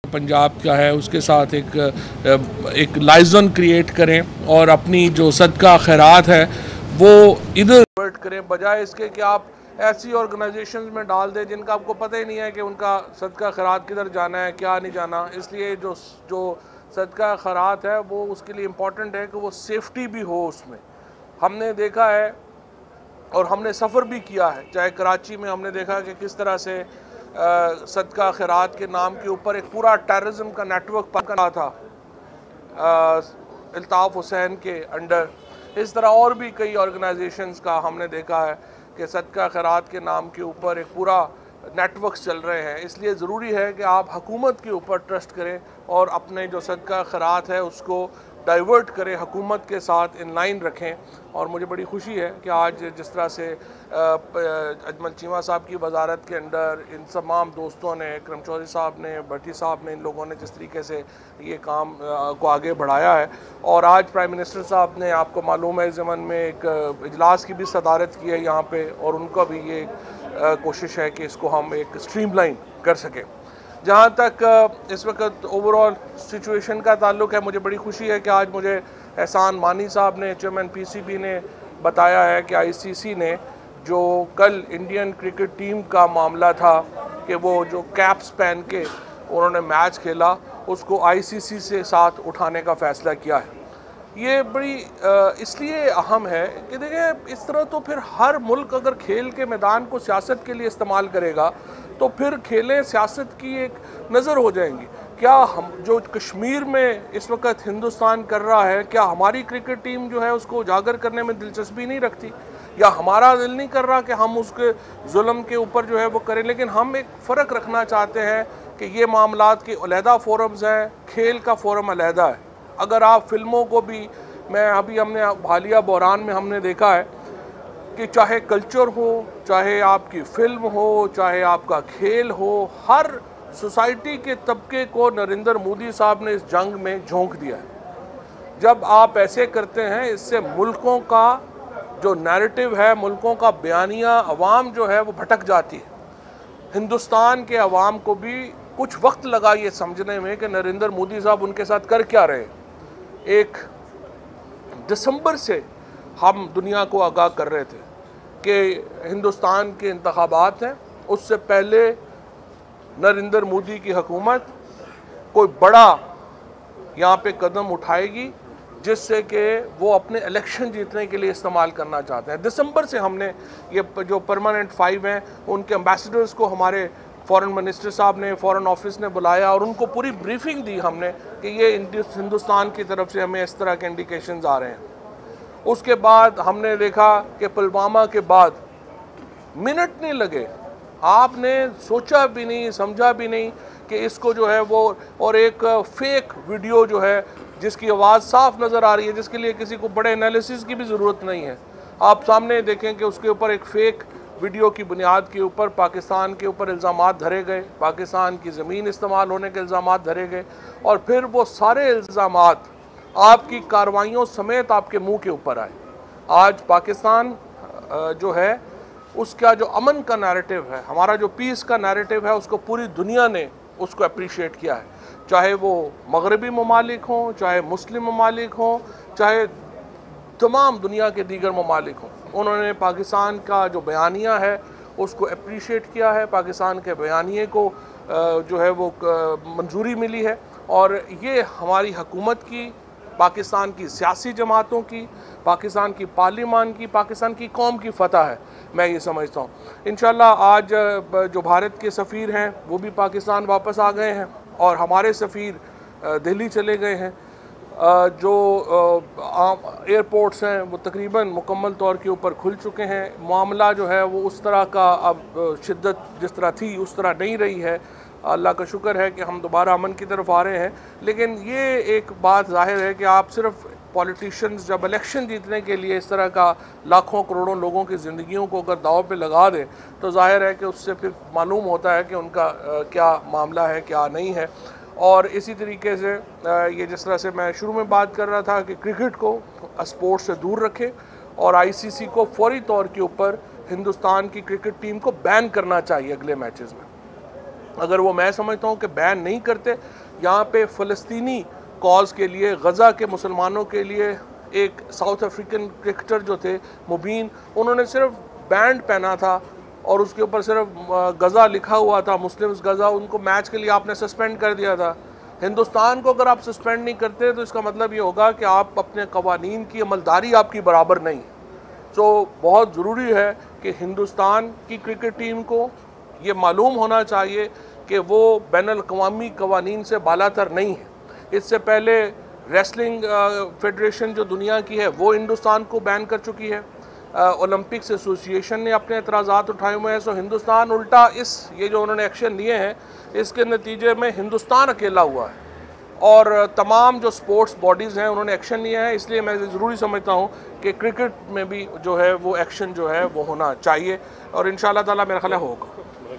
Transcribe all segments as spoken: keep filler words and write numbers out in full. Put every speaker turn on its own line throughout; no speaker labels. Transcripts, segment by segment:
पंजाब का है उसके साथ एक एक लाइजन क्रिएट करें और अपनी जो सदका खैरात है वो इधर वर्ट करें, बजाय इसके कि आप ऐसी ऑर्गेनाइजेशंस में डाल दें जिनका आपको पता ही नहीं है कि उनका सदका खैरात किधर जाना है, क्या नहीं जाना। इसलिए जो जो सदका खैरात है वो उसके लिए इम्पॉर्टेंट है कि वो सेफ्टी भी हो। उसमें हमने देखा है और हमने सफ़र भी किया है, चाहे कराची में हमने देखा कि किस तरह से आ, सदका खैरात के नाम के ऊपर एक पूरा टेररिज्म का नेटवर्क पकड़ा था अल्ताफ़ हुसैन के अंडर। इस तरह और भी कई ऑर्गेनाइजेशंस का हमने देखा है कि सदका खैरात के नाम के ऊपर एक पूरा नेटवर्क्स चल रहे हैं। इसलिए ज़रूरी है कि आप हुकूमत के ऊपर ट्रस्ट करें और अपने जो सदका खैरात है उसको डाइवर्ट करें, हुकूमत के साथ इन लाइन रखें। और मुझे बड़ी खुशी है कि आज जिस तरह से अजमल चीमा साहब की वजारत के अंडर इन तमाम दोस्तों ने, करम चौधरी साहब ने, भट्टी साहब ने, इन लोगों ने जिस तरीके से ये काम को आगे बढ़ाया है। और आज प्राइम मिनिस्टर साहब ने, आपको मालूम है, ज़मन में एक इजलास की भी सदारत की है यहाँ पे, और उनका भी ये कोशिश है कि इसको हम एक स्ट्रीमलाइन कर सकें। जहाँ तक इस वक्त ओवरऑल सिचुएशन का ताल्लुक़ है, मुझे बड़ी खुशी है कि आज मुझे एहसान मानी साहब ने, चेयरमैन पीसीबी ने बताया है कि आईसीसी ने जो कल इंडियन क्रिकेट टीम का मामला था कि वो जो कैप्स पहन के उन्होंने मैच खेला, उसको आईसीसी से साथ उठाने का फ़ैसला किया है। ये बड़ी इसलिए अहम है कि देखिए, इस तरह तो फिर हर मुल्क अगर खेल के मैदान को सियासत के लिए इस्तेमाल करेगा तो फिर खेलें सियासत की एक नज़र हो जाएंगी। क्या हम जो कश्मीर में इस वक्त हिंदुस्तान कर रहा है, क्या हमारी क्रिकेट टीम जो है उसको उजागर करने में दिलचस्पी नहीं रखती, या हमारा दिल नहीं कर रहा कि हम उसके जुल्म के ऊपर जो है वो करें? लेकिन हम एक फ़र्क रखना चाहते हैं कि ये मामलात के अलहदा फोरम्स हैं, खेल का फोरम अलहदा है। अगर आप फिल्मों को भी, मैं अभी हमने हालिया बहरान में हमने देखा है कि चाहे कल्चर हो, चाहे आपकी फिल्म हो, चाहे आपका खेल हो, हर सोसाइटी के तबके को नरेंद्र मोदी साहब ने इस जंग में झोंक दिया है। जब आप ऐसे करते हैं, इससे मुल्कों का जो नैरेटिव है, मुल्कों का बयानिया अवाम जो है वो भटक जाती है। हिंदुस्तान के अवाम को भी कुछ वक्त लगा ये समझने में कि नरेंद्र मोदी साहब उनके साथ कर क्या रहे। एक दिसंबर से हम दुनिया को आगाह कर रहे थे कि हिंदुस्तान के इंतखाबात हैं, उससे पहले नरेंद्र मोदी की हुकूमत कोई बड़ा यहाँ पे कदम उठाएगी जिससे कि वो अपने इलेक्शन जीतने के लिए इस्तेमाल करना चाहते हैं। दिसंबर से हमने ये जो परमानेंट फाइव हैं उनके एम्बेसडर्स को हमारे फॉरेन मिनिस्टर साहब ने, फॉरेन ऑफिस ने बुलाया और उनको पूरी ब्रीफिंग दी हमने कि ये हिंदुस्तान की तरफ से हमें इस तरह के इंडिकेशंस आ रहे हैं। उसके बाद हमने देखा कि पुलवामा के बाद मिनट नहीं लगे, आपने सोचा भी नहीं, समझा भी नहीं कि इसको जो है वो, और एक फेक वीडियो जो है जिसकी आवाज़ साफ नज़र आ रही है, जिसके लिए किसी को बड़े एनालिसिस की भी ज़रूरत नहीं है। आप सामने देखें कि उसके ऊपर एक फ़ेक वीडियो की बुनियाद के ऊपर पाकिस्तान के ऊपर इल्ज़ामात धरे गए, पाकिस्तान की ज़मीन इस्तेमाल होने के इल्ज़ामात धरे गए, और फिर वो सारे इल्ज़ामात आपकी कार्रवाइयों समेत आपके मुंह के ऊपर आए। आज पाकिस्तान जो है उसका जो अमन का नैरेटिव है, हमारा जो पीस का नैरेटिव है, उसको पूरी दुनिया ने उसको अप्रिशिएट किया है। चाहे वो मगरबी ममालिक हों, चाहे मुस्लिम ममालिक हों, चाहे तमाम दुनिया के दीगर ममालिक हों, उन्होंने पाकिस्तान का जो बयानिया है उसको अप्रिशिएट किया है। पाकिस्तान के बयानिए को जो है वो मंजूरी मिली है, और ये हमारी हुकूमत की, पाकिस्तान की सियासी जमातों की, पाकिस्तान की पार्लिमान की, पाकिस्तान की कौम की फतह है, मैं ये समझता हूँ। इंशाल्लाह आज जो भारत के सफ़ीर हैं वो भी पाकिस्तान वापस आ गए हैं, और हमारे सफ़ीर दिल्ली चले गए हैं। जो एयरपोर्ट्स हैं वो तकरीबन मुकम्मल तौर के ऊपर खुल चुके हैं। मामला जो है वो उस तरह का अब शिद्दत जिस तरह थी उस तरह नहीं रही है। अल्लाह का शुक्र है कि हम दोबारा अमन की तरफ आ रहे हैं। लेकिन ये एक बात ज़ाहिर है कि आप सिर्फ पॉलिटिशियंस जब इलेक्शन जीतने के लिए इस तरह का लाखों करोड़ों लोगों की ज़िंदगियों को अगर दाव पे लगा दें तो ज़ाहिर है कि उससे फिर मालूम होता है कि उनका आ, क्या मामला है, क्या नहीं है। और इसी तरीके से आ, ये जिस तरह से मैं शुरू में बात कर रहा था कि क्रिकेट को स्पोर्ट्स से दूर रखें, और आईसीसी को फौरी तौर के ऊपर हिंदुस्तान की क्रिकेट टीम को बैन करना चाहिए अगले मैचेस में। अगर वो मैं समझता हूँ कि बैन नहीं करते, यहाँ पे फ़लस्तीनी कॉज के लिए, गज़ा के मुसलमानों के लिए एक साउथ अफ्रीकन क्रिकेटर जो थे मुबीन, उन्होंने सिर्फ बैंड पहना था और उसके ऊपर सिर्फ गज़ा लिखा हुआ था, मुस्लिम्स गज़ा, उनको मैच के लिए आपने सस्पेंड कर दिया था। हिंदुस्तान को अगर आप सस्पेंड नहीं करते तो इसका मतलब ये होगा कि आप अपने कवानीन की अमलदारी आपकी बराबर नहीं। तो बहुत ज़रूरी है कि हिंदुस्तान की क्रिकेट टीम को ये मालूम होना चाहिए कि वो बैनुल-अक़वामी कवानीन से बालातर नहीं है। इससे पहले रेसलिंग फेडरेशन जो दुनिया की है वो हिंदुस्तान को बैन कर चुकी है, ओलंपिक्स एसोसिएशन ने अपने एतराज़ात उठाए हुए हैं। सो हिंदुस्तान उल्टा इस ये जो उन्होंने एक्शन लिए हैं इसके नतीजे में हिंदुस्तान अकेला हुआ है और तमाम जो स्पोर्ट्स बॉडीज़ हैं उन्होंने एक्शन लिया है। इसलिए मैं ज़रूरी समझता हूँ कि क्रिकेट में भी जो है वो एक्शन जो है वो होना चाहिए और इंशाअल्लाह ताला मेरा ख्याल होगा।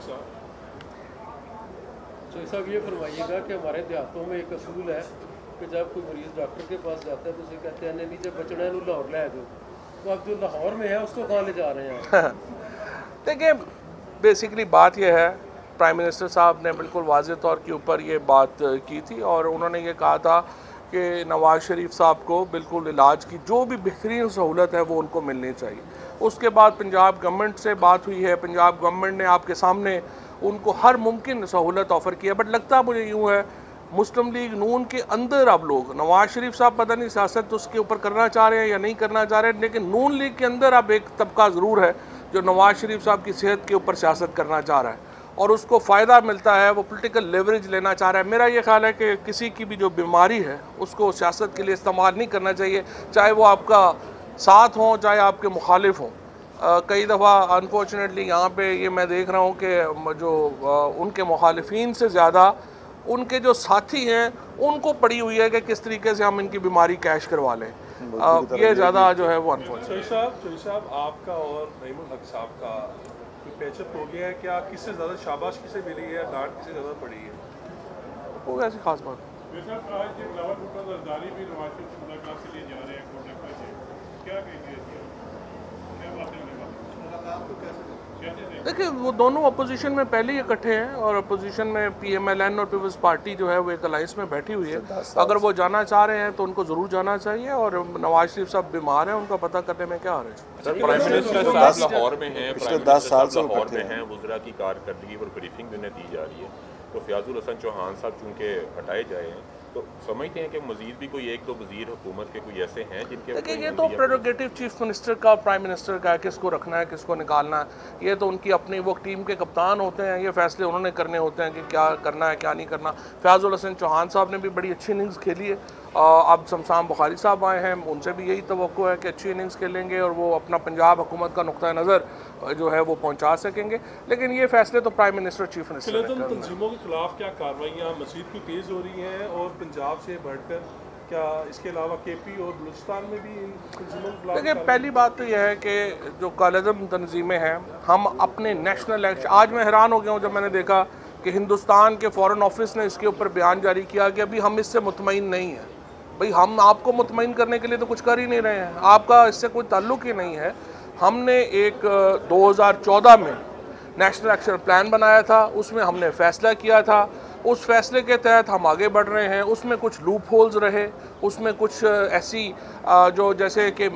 तो साहब ये फरमाइएगा कि हमारे देहातों में एक असूल है कि जब कोई मरीज़ डॉक्टर के पास जाता है तो उसे कहते हैं नहीं जब बचना है लाहौर ले दो, तो अब जो लाहौर में है उसको कहाँ ले जा रहे हैं?
देखिए बेसिकली बात यह है, प्राइम मिनिस्टर साहब ने बिल्कुल वाज़ेह तौर के ऊपर ये बात की थी और उन्होंने ये कहा था कि नवाज़ शरीफ साहब को बिल्कुल इलाज की जो भी बेहतरीन सहूलत है वो उनको मिलनी चाहिए। उसके बाद पंजाब गवर्नमेंट से बात हुई है, पंजाब गवर्नमेंट ने आपके सामने उनको हर मुमकिन सहूलत ऑफ़र किया, बट लगता मुझे यूँ है मुस्लिम लीग नून के अंदर अब लोग, नवाज़ शरीफ साहब पता नहीं सियासत उसके ऊपर करना चाह रहे हैं या नहीं करना चाह रहे हैं, लेकिन नून लीग के अंदर अब एक तबका ज़रूर है जो नवाज़ शरीफ साहब की सेहत के ऊपर सियासत करना चाह रहा है और उसको फ़ायदा मिलता है, वो पॉलिटिकल लेवरेज लेना चाह रहा है। मेरा ये ख्याल है कि किसी की भी जो बीमारी है उसको सियासत के लिए इस्तेमाल नहीं करना चाहिए, चाहे वो आपका साथ हों चाहे आपके मुखालिफ हों। कई दफ़ा अनफॉर्चुनेटली यहाँ पे ये मैं देख रहा हूँ कि जो आ, उनके मुखालिफिन से ज़्यादा उनके जो साथी हैं उनको पड़ी हुई है कि किस तरीके से हम इनकी बीमारी कैश करवा लें। आ, ये ज़्यादा जो है वो अनफॉर्चुनेट।
साहब साहब आपका और नईमुल हक साहब का पैचअप हो गया है, क्या किससे ज़्यादा शाबाश किसे मिली है, डांट किसे ज़्यादा पड़ी है?
वो ऐसी खास बात देखिए वो दोनों अपोजिशन में पहले ही इकट्ठे हैं और अपोजिशन में पीएमएलएन और पीपल्स पार्टी जो है वो एक अलायंस में बैठी हुई है। अगर वो जाना चाह रहे हैं तो उनको ज़रूर जाना चाहिए और नवाज शरीफ साहब बीमार हैं, उनका पता करने में क्या हर्ज है।
प्राइम मिनिस्टर साहब लाहौर में हैं, पिछले दस साल से लाहौर में हैं, वज़रा की कारकर्दगी पर ब्रीफिंग भी उन्हें दी जा रही है, तो फयाजुल हसन चौहान साहब चूँकि हटाए जाए हैं तो समझते हैं कि मजीद भी कोई एक दो वजीर हुकूमत के कोई ऐसे हैं जिनके
देखिए ये तो प्रेरोगेटिव चीफ मिनिस्टर का, प्राइम मिनिस्टर का है, किसको रखना है किसको निकालना है, ये तो उनकी अपनी वो टीम के कप्तान होते हैं, ये फैसले उन्होंने करने होते हैं कि क्या करना है क्या नहीं करना। फयाजुल हसन चौहान साहब ने भी बड़ी अच्छी इनिंग्स खेली है, अब शमशान बुखारी साहब आए हैं, उनसे भी यही तवक्को है कि अच्छी इनिंग्स खेलेंगे और वो अपना पंजाब हुकूमत का नुक्ता नज़र जो है वो पहुंचा सकेंगे, लेकिन ये फैसले तो प्राइम मिनिस्टर चीफ मिनिस्टर
तंजीमों के खिलाफ क्या कार्रवाइयाँ मज़ीद की तेज़ हो रही हैं और पंजाब से बढ़कर क्या इसके अलावा के पी और बलूचिस्तान में भी इन तंजीमों के खिलाफ?
देखिए पहली बात तो यह है कि जो कालिज़म तंजीमें हैं हम अपने नेशनल एक्शन, आज मैं हैरान हो गया हूँ जब मैंने देखा कि हिंदुस्तान के फ़ॉरेन ऑफिस ने इसके ऊपर बयान जारी किया कि अभी हम इससे मुतमईन नहीं हैं। भाई हम आपको मुतमईन करने के लिए तो कुछ कर ही नहीं रहे हैं, आपका इससे कोई ताल्लुक़ ही नहीं है। हमने एक दो हज़ार चौदह में नेशनल एक्शन प्लान बनाया था, उसमें हमने फ़ैसला किया था, उस फैसले के तहत हम आगे बढ़ रहे हैं। उसमें कुछ लूप होल्स रहे, उसमें कुछ ऐसी जो जैसे कि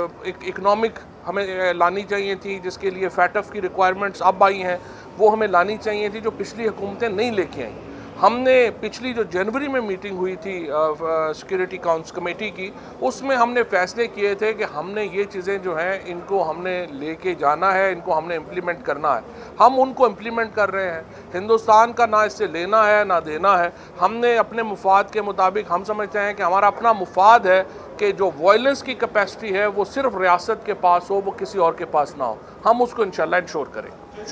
इकनॉमिक हमें लानी चाहिए थी जिसके लिए फैटफ की रिक्वायरमेंट्स अब आई हैं, वो हमें लानी चाहिए थी जो पिछली हुकूमतें नहीं लेके आईं। हमने पिछली जो जनवरी में मीटिंग हुई थी सिक्योरिटी काउंसिल कमेटी की, उसमें हमने फ़ैसले किए थे कि हमने ये चीज़ें जो हैं इनको हमने लेके जाना है, इनको हमने इम्प्लीमेंट करना है। हम उनको इम्प्लीमेंट कर रहे हैं। हिंदुस्तान का ना इससे लेना है ना देना है। हमने अपने मुफाद के मुताबिक हम समझते हैं कि हमारा अपना मुफाद है कि जो वायलेंस की कैपेसिटी है वो सिर्फ रियासत के पास हो, वो किसी और के पास ना हो। हम उसको इंशाल्लाह इंश्योर करें।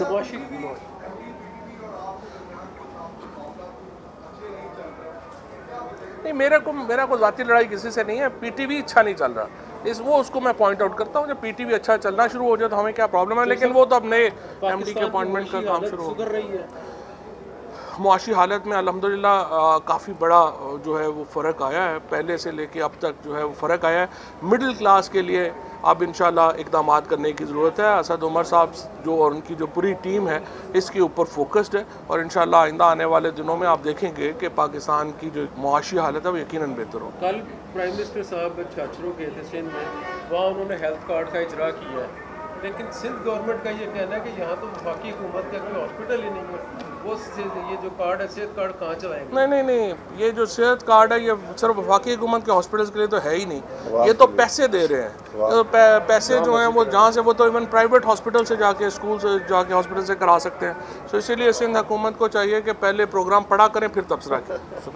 नहीं, मेरे को मेरा कोई ज़ाती लड़ाई किसी से नहीं है। पीटीवी अच्छा नहीं चल रहा, इस वो उसको मैं पॉइंट आउट करता हूँ। जब पीटीवी अच्छा चलना शुरू हो जाए तो हमें क्या प्रॉब्लम है, लेकिन वो तो अब नए एमडी के अपॉइंटमेंट का काम शुरू हो रही है। मुआशी हालत में अल्हम्दुलिल्लाह काफ़ी बड़ा जो है वो फ़र्क आया है, पहले से लेके अब तक जो है वो फ़र्क आया है। मिडिल क्लास के लिए अब इंशाल्लाह इक़दाम करने की ज़रूरत है। असद उमर साहब जो और उनकी जो पूरी टीम है इसके ऊपर फोकस्ड है और इंशाल्लाह आइंदा आने वाले दिनों में आप देखेंगे कि पाकिस्तान की जो मुआशी हालत है वो यकीनन बेहतर हो।
कल प्राइम मिनिस्टर साहब छाछरों गए थे सिंध में, वहाँ उन्होंने हेल्थ कार्ड का इजरा किया है, लेकिन सिंध गवर्नमेंट का ये कहना है कि यहाँ तो वफाकी हुकूमत का कोई हॉस्पिटल ही नहीं है, वो ये जो कार्ड है सेहत कार्ड कहाँ चलाएंगे?
नहीं नहीं नहीं, ये जो सेहत कार्ड है ये सिर्फ वफाकी हुकूमत के हॉस्पिटल्स के लिए तो है ही नहीं, ये तो पैसे दे रहे हैं। तो पैसे जो हैं वो जहाँ से वो तो इवन प्राइवेट हॉस्पिटल से जाके स्कूल से जाके हॉस्पिटल से करा सकते हैं। तो इसीलिए सिंध हुकूमत को चाहिए कि पहले प्रोग्राम पढ़ा करें फिर तबसरा करें।